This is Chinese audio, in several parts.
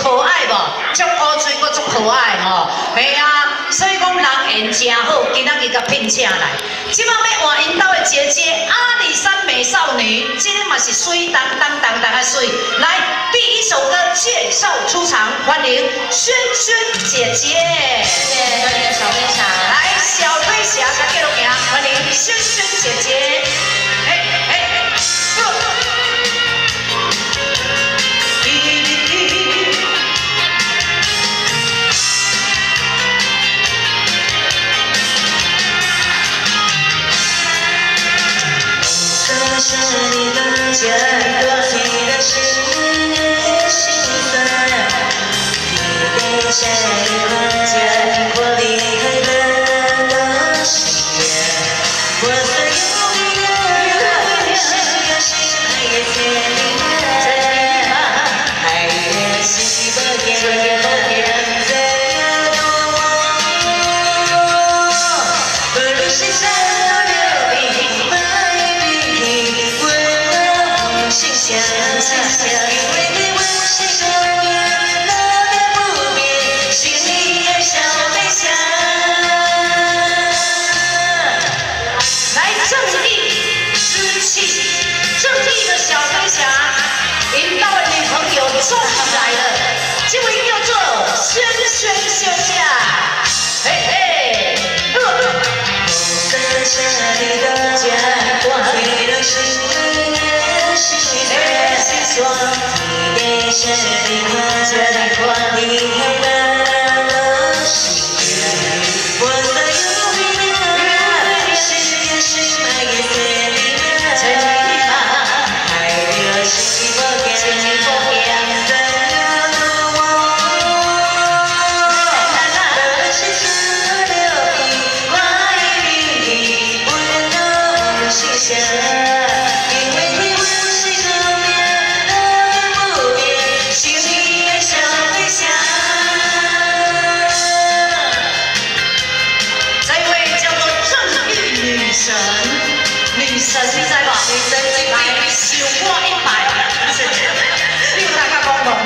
可爱无？足乌嘴，阁足可爱吼。嘿啊，所以讲人缘真好，今仔日甲聘请来。即摆要换因兜的姐姐阿里山美少女，这个嘛是水当的水。来，第一首歌介绍出场，欢迎萱萱姐姐。 谢谢欢迎小飞侠。 来，小飞侠甲继续行，欢迎萱萱姐姐。 是你的肩，你的心心酸，你的谁看见我离开的誓言？我所有的是有心爱的天，爱的心不变，怎样多么，不如谁想要留恋。想，因为你温馨的面，那点不变，心里的小飞侠。 来，正义之气，正义的小飞侠，引导的女朋友终于来了，这位叫做萱萱小姐。嘿嘿， 在这里的家，你的心。你的身体宽，离开了誓言。我所有的誓言是埋在心里面，爱的心不变，怎样的我，那是所有的爱你，不能心想，因为你温馨的面。 女神，你知无？女神来受我一拜，你有大家讲无？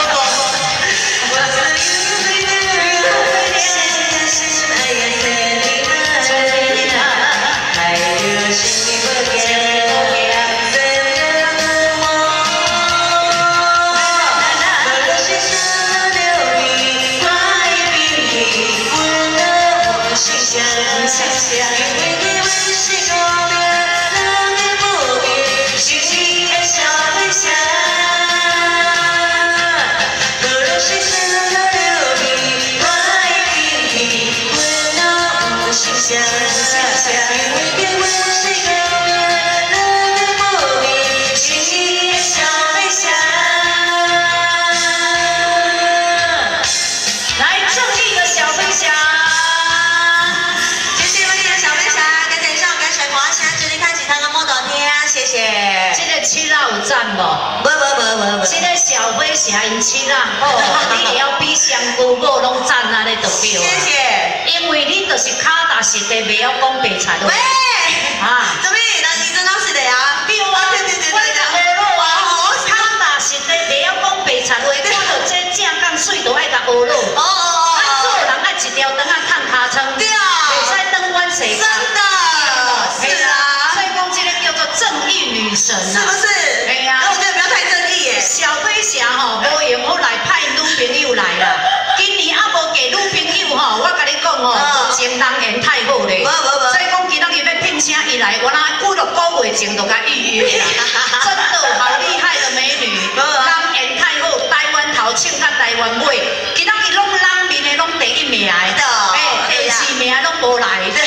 有赞无？无。这个小飞侠因七啦，哦，你会晓比香菇果拢赞啊，你就对啊。 谢谢。 因为你就是卡踏实地，袂晓讲白菜。 喂， 啊， 做咩？那你真老实的啊？ 对啊，我就学咯啊，卡踏实地，袂晓讲白菜话，看到这正讲水都爱甲学咯。哦。做人爱一条肠啊烫尻川。对啊。袂使当阮世界。真的。是啊。所以讲这个叫做正义女神啊。是不是？哎呀。那我觉得不要太正义耶。小飞侠吼，无用好来派女朋友来啦。今年还无嫁女朋友吼，我甲你讲哦，情人缘太好咧。所以讲今仔日要聘请伊来，我那几个月前就甲预约啦。真的好厉害的美女，人缘太好，台湾头唱甲台湾尾，今仔日拢人面的拢第一名的，第四名拢无来。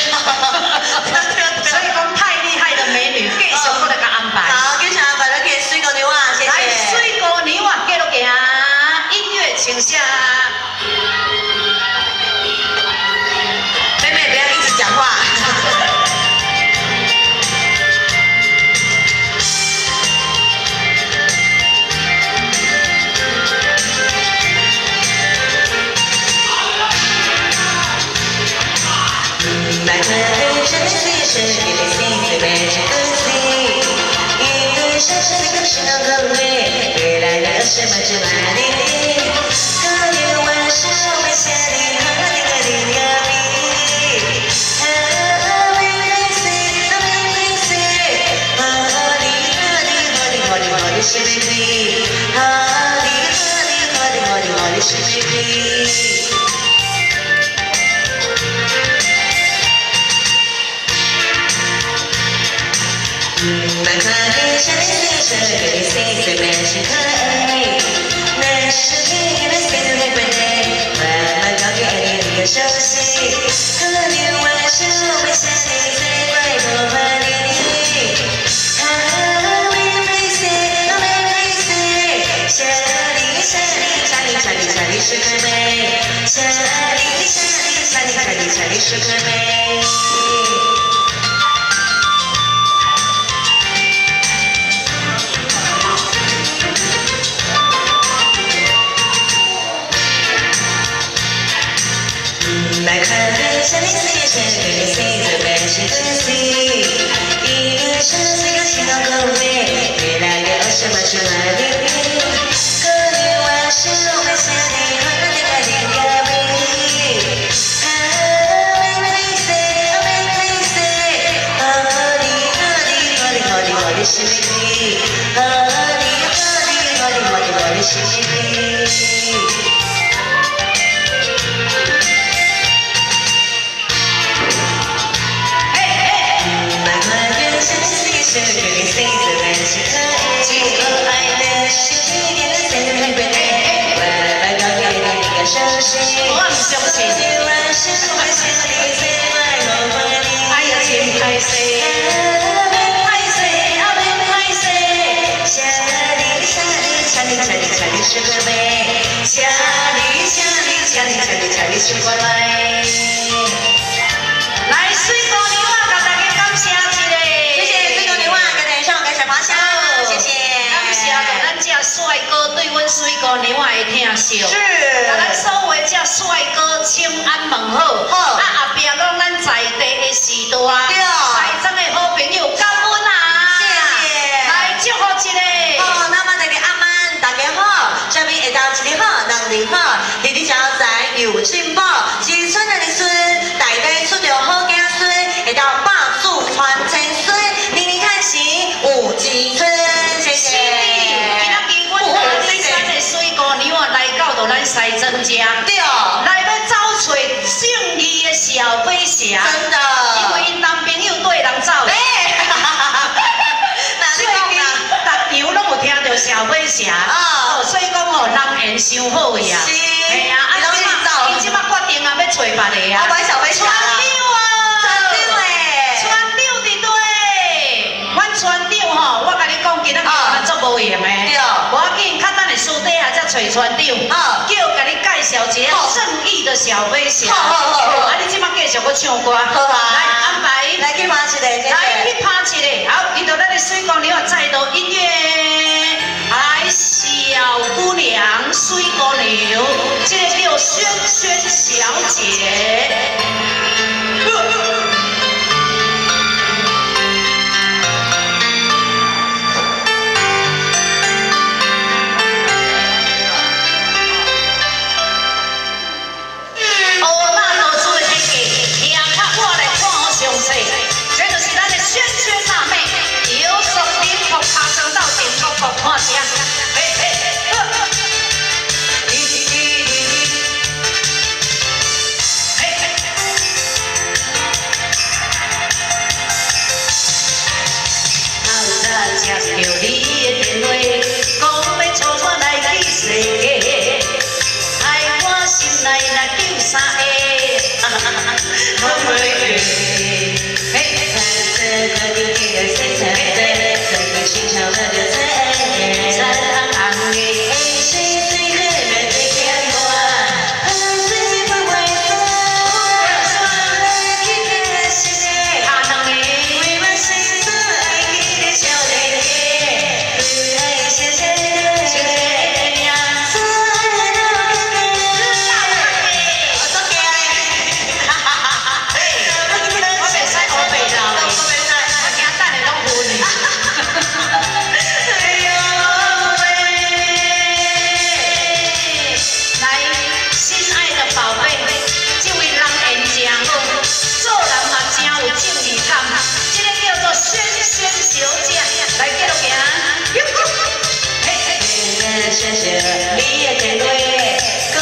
所以讲太厉害的美女，继续我来甲安排。 好，继续安排，咱给水果牛啊，谢谢。 来，水果牛啊，继续行，音乐请下。 妹妹不要一直讲话。买回来真是也是一杯心最美的心，一个小小的心上更美，未来的什么只买你。 是美丽。满花遍山水，给你岁岁满是可爱。那是你的岁岁太美，慢慢告给你的熟悉。和你玩手，没想你最怪魔法的你。夏里夏里夏里夏里夏里是可美，夏里夏里夏里夏里夏里是可美。来看看夏里夏里夏里夏里最美是可惜，一个是这个心好口味，越来越有什么去哪里？是你，和你是你。满花遍山水，是给你岁岁满是可爱。最可爱的是你的岁岁太美，慢慢告给你个熟悉。我唔相信。晚上我想你最爱我怀里。哎呀，真歹势。是可美，夏里夏里夏里夏里夏里是我来。 来，水果牛啊，甲大家感谢一下。 谢谢水果牛啊，跟大家上感谢花香，谢谢。 感谢咱这帅哥对阮水果牛啊的疼惜。 是。 甲咱所有这帅哥请安问好。好。啊后壁拢咱在地的时代。对。台中的好朋友感恩啊。谢谢。来祝福一个。 好，那么大家阿曼大家好。下面会到一日好，人日好，日日招财有进宝，子孙的孙，大家出着好子孙，会到百祖传千岁，年年开喜有吉春，谢谢。 今仔日阮大里山的水果牛啊来到到咱西庄家， 对， 来要找找正义的小飞侠， 真的， 因为因男朋友对人走。所以逐场拢有听到小飞侠，所以讲哦，人缘伤好呀。是，系啊，伊即马决定啊，要找别个啊。 我买小飞侠啦。 船长诶，船长伫对，阮船长吼，我甲你讲，今仔日咱做无用诶。对。无要紧，较等下私底下才找船长。叫甲你介绍一个正义的小飞侠。好。啊，你即马继续搁唱歌。好啊。来安排。 来去拍一个。 来去拍一个。好，遇到咱的水果牛啊，再度音乐。来，小姑娘，水果牛，这个叫萱萱小姐。 谢谢你的甜味，哥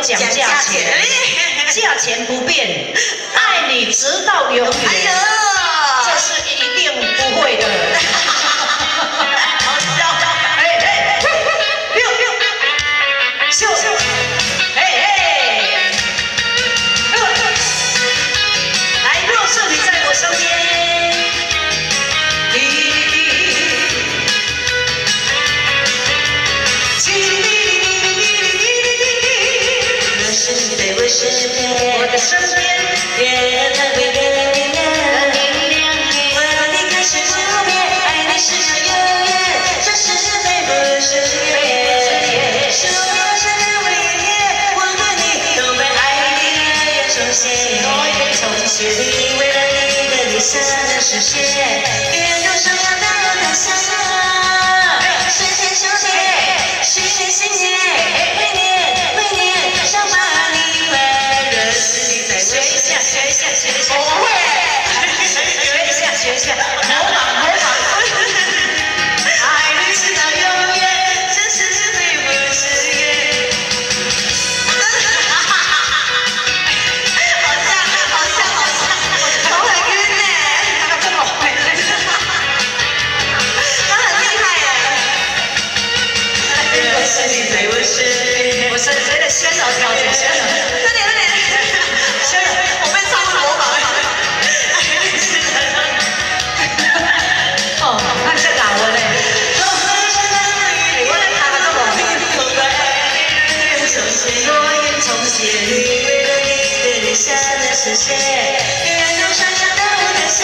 讲价钱，价钱不变，爱你直到永远。哎呦，这是一定不会的。好笑，哎，六，秀，哎，来，若是你在我身边。 我的身边，月亮会给你亮，我的开始不变，爱你直到永远，这是对不是缘？是我生日为天，我和你都被爱的月重现，为了你的理想的实现，远路上要到达下，顺天手天，新年新年，每年想把你。 我会，学一下，模仿。爱你直到永远，这是对不是缘？好像，好会跟呢，他这么会，他很厉害耶。我是你对我是，我是谁的选手条件？选手，快点，选手，我被唱了模仿。 哦，那这哪我嘞？我来看看这个。若言重现，为了你的理想的实现，远路上要到达下，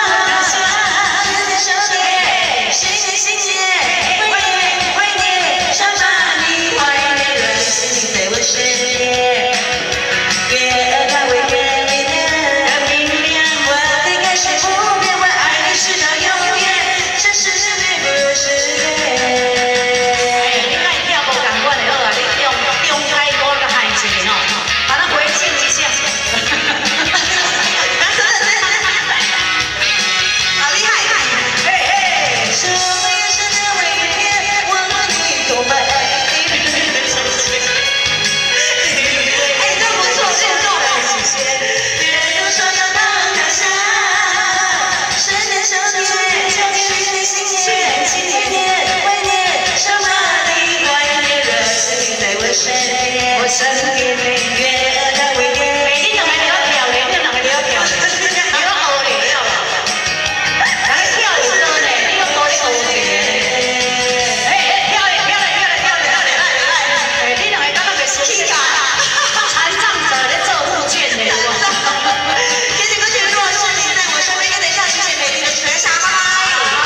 手牵新年，为年，想把你怀念，若是你在我身边，月亮会更明亮，我的感受不变，我爱你直到永远。 身边的月亮会给你两个了漂亮，你两个了漂亮，你要学的了，人家跳舞的呢，你要多学的。哎，漂亮，哎，你两个刚刚被输起啊，残障者在做护卷呢，是吧？谢谢各位若是你在我身边，跟等一下谢谢美丽的全傻妈妈。好，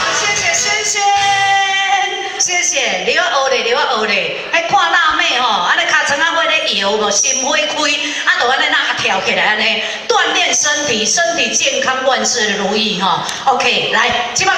谢谢，你要学嘞，还看辣妹吼，安尼脚床啊，要咧摇无，心花开，啊，就安尼那跳起来安尼，锻炼身体，身体健康，万事如意吼。OK， 来，即摆。